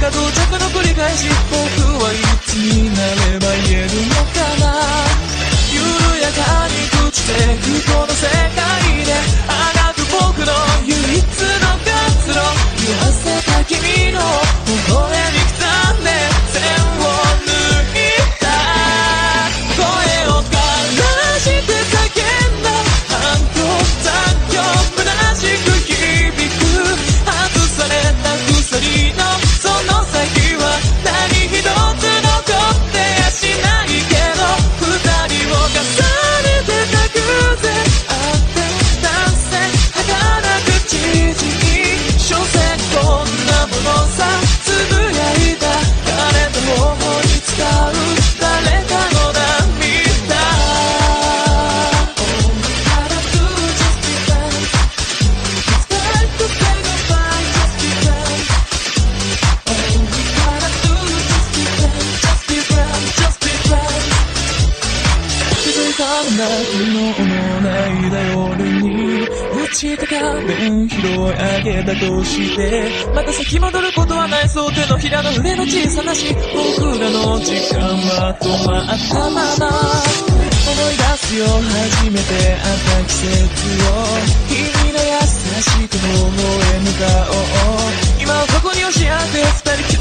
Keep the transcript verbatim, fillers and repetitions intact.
か到着の繰り返し、僕はいつになれば言えるのかな。緩やかに朽ちてくこの世界であがく僕の唯一の活路、言わせた君の微笑みくたんで線を抜いた。声を枯らして叫んだ反響残響虚しく響く。外された鎖のその先は何一つ残ってやしないけど、二人を重ねてた偶然あってなんせ儚く縮み、所詮こんなものさ。つぶやいた誰と頬に使う誰かの涙。昨日の泣いた夜に落ちた仮面拾い上げたとして、また先戻ることはないそう。手のひらの上の小さなし、僕らの時間は止まったまま。思い出すよ初めて会った季節を、君の優しく微笑む顔を今はここに押し合って二人